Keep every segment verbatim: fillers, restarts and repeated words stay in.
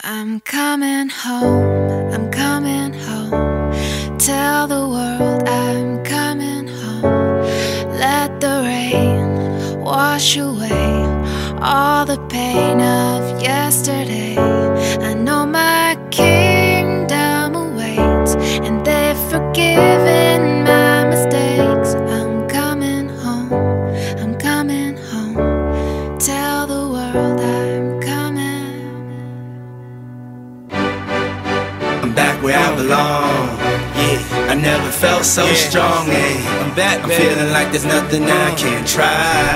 I'm coming home, I'm coming home. Tell the world I'm coming home. Let the rain wash away all the pain of yesterday. I know my kingdom awaits, and they've forgiven my mistakes. I'm coming home, I'm coming home. Tell the world I'm coming. I'm back where I belong. Yeah, I never felt so yeah. strong. Yeah. I'm back, I'm feeling like there's nothing I can't try.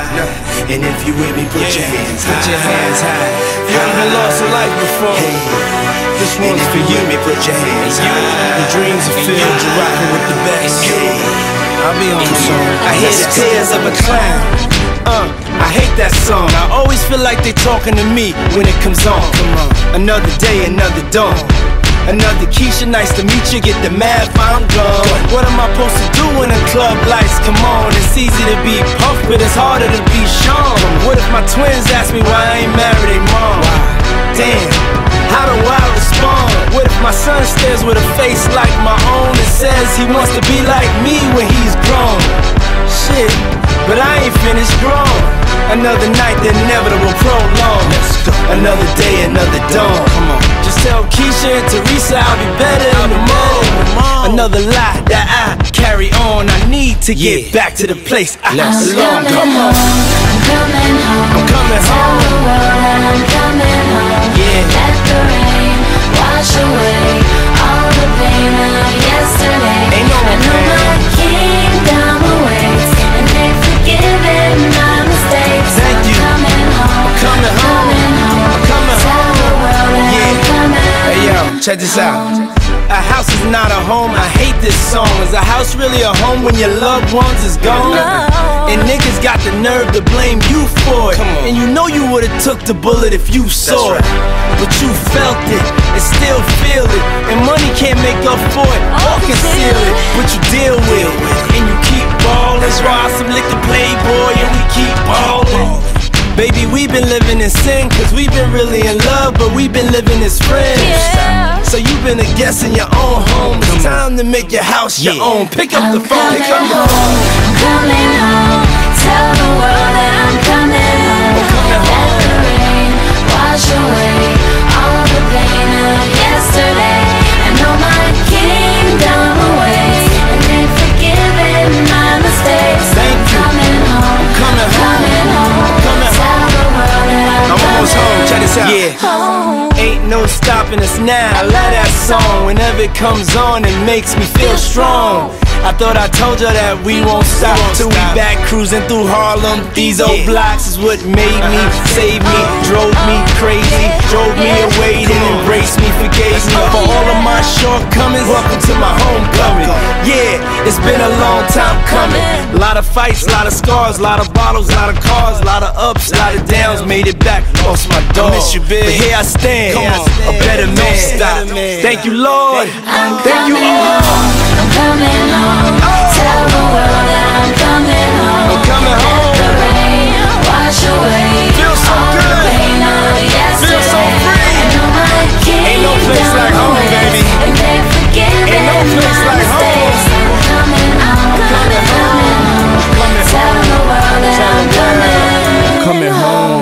And if you with me, put yeah. your hands high. Put your hands high. If you haven't lost a life before, hey. This one's for you. Me, put your hands high. The dreams are filled, you're rocking with the best. Hey. I'll be on the song. I hear the tears of a clown. Uh, I hate that song. I always feel like they talking to me when it comes on. Come on. Another day, another dawn. Another Keisha, nice to meet you, get the math, I'm gone. What am I supposed to do when the club lights come on? It's easy to be puffed, but it's harder to be Sean. What if my twins ask me why I ain't married they mom? Damn, how do I respond? What if my son stares with a face like my own and says he wants to be like me when he's grown? Shit, but I ain't finished grown. Another night, the inevitable prolong. Another day, another dawn. Come on. Just tell Keisha and Teresa I'll be better in the morning. Another lie that I carry on. I need to get yeah. back to the place I belong. Come on. I'm coming home. I'm coming Tell home. the world that I'm coming home. Yeah. Let the rain wash away all the pain of yesterday. Ain't no I know my kingdom awaits, and they've forgiven my mistakes. Thank you. I'm coming home. I'm coming home. I'm coming home. Tell the world that Yeah. I'm coming. Hey yo, check this out. A house is not a home, I hate this song. Is a house really a home when your loved ones is gone? And niggas got the nerve to blame you for it. And you know you would've took the bullet if you saw it. But you felt it, and still feel it. And money can't make up for it, or conceal it. But you deal with it, and you keep ballin'. Ride some liquor playboy, and we keep ballin'. Baby, we've been living in sin, cause we've been really in love, but we've been living as friends. Yeah. So you've been a guest in your own home. It's time to make your house your yeah. own. Pick up I'm the phone, coming pick up the home. phone. I'm coming home. Tell the world that I'm coming home. I'm coming home. Let the rain wash away all the pain of yesterday. I know my kingdom awaits, and they've forgiven my mistakes. Thank you. Coming home. Coming home. Coming home. Coming Tell the world that I'm, I'm almost home, check this out. Yeah. Home. Ain't no stopping us now. I love that song. Whenever it comes on, it makes me feel strong. I thought I told you that we won't stop till we back cruising through Harlem. These old blocks is what made me, saved me, drove me crazy, drove me away, then embraced me, forgave me for all of my shortcomings. Welcome to my homecoming. Yeah, it's been a long time coming. A lot of fights, a lot of scars, a lot of bottles, a lot of cars, a lot of ups, a lot of downs. Made it back, lost my dog. I miss you, big. But here I stand, a better man. Stop. Thank you, Lord. Thank you all. I'm coming home. Tell the world that I'm coming home. I'm coming home. Let the rain wash away Feel so all good. the pain of yesterday. Feel so free. I know my Ain't no place like home, baby. And they've forgiven Ain't no place my like mistakes. home. I'm coming home. I'm coming home. Coming Tell home. the world that I'm coming, Coming home.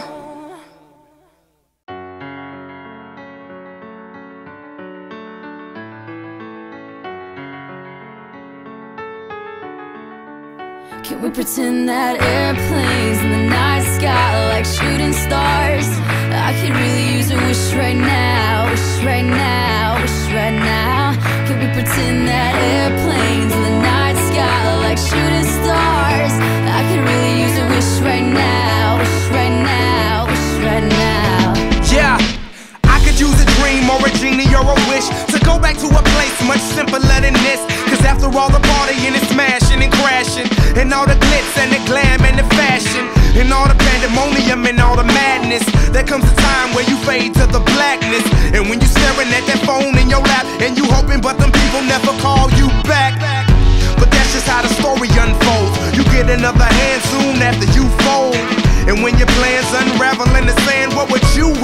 Can we pretend that airplanes in the night sky are like shooting stars? I could really use a wish right now, wish right now, wish right now. Can we pretend that airplanes in the night sky are like shooting stars? I could really use a wish right now, wish right now, wish right now. Yeah, I could use a dream or a genie or a wish to go back to a place much simpler than this. Cause after all the partying and smashing and crashing, and all the glitz and the glam and the fashion, and all the pandemonium and all the madness, there comes a time where you fade to the blackness. And when you're staring at that phone in your lap, and you hoping but them people never call you back. But that's just how the story unfolds. You get another hand soon after you fold. And when your plans unravel in the sand, what would you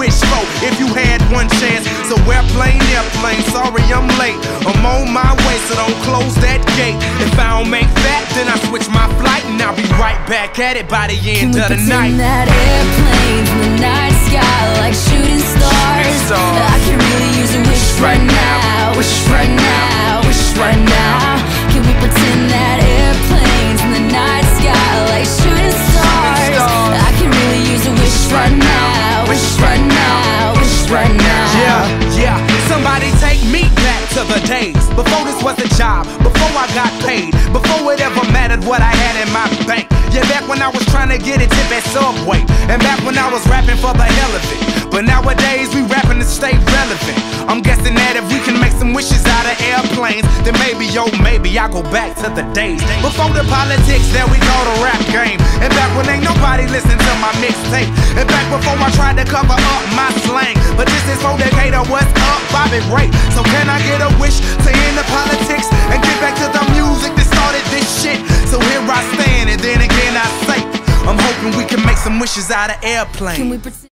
wish for if you had one chance? So airplane, airplane, sorry I'm late. I'm on my way, so don't close that gate. If I don't make that, then I switch my flight, and I'll be right back at it by the end of the night. Can we pretend that airplanes in the night sky like shooting stars? I could really use a wish right now, wish right now, wish right now. Can we pretend that airplanes in the night sky like shooting stars? I could really use a wish right now, wish right now, wish right now. Yeah, yeah, somebody take me back to the days before this was a job, before I got paid, before it ever mattered what I had in my bank. Yeah, back when I was trying to get a tip at Subway, and back when I was rapping for the hell of it. But nowadays we rapping to stay relevant. I'm guessing that if we can make some wishes out of airplanes, then maybe, yo, maybe I go back to the days before the politics that we call the rap game, and back when ain't nobody listen to my mixtape, and back before I tried to cover up my slang. But this is for Decatur, what's up, Bobby Ray? So can I get a wish to end the politics and get back to the music that started this shit? So here I stand, and then again I say, I'm hoping we can make some wishes out of airplanes. Can we pretend